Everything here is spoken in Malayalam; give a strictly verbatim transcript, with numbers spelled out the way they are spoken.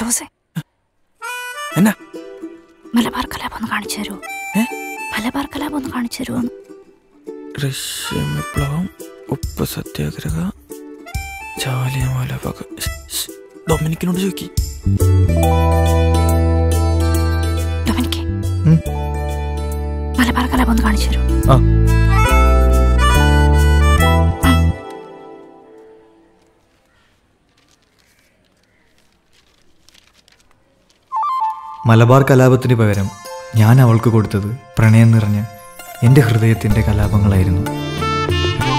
ജോസേ എന്നാ മലബാർ കലാപം ഒന്ന് കാണിച്ചു തരുമോ? മലബാർ കലാപം ഒന്ന് കാണിച്ചു തരുമോ? റഷ്യൻ വിപ്ലവം, ഉപ്പ് സത്യാഗ്രഹ, ജാലിയൻവാല ബാഗ്. ഡൊമിനിക്കിനോട് ചോദിക്കി. ഡൊമിനിക്ക് മലബാർ കലാപം ഒന്ന് കാണിച്ചു തരുമോ? മലബാർ കലാപത്തിന് പകരം ഞാൻ അവൾക്ക് കൊടുത്തത് പ്രണയം നിറഞ്ഞ എൻ്റെ ഹൃദയത്തിൻ്റെ കലാപങ്ങളായിരുന്നു.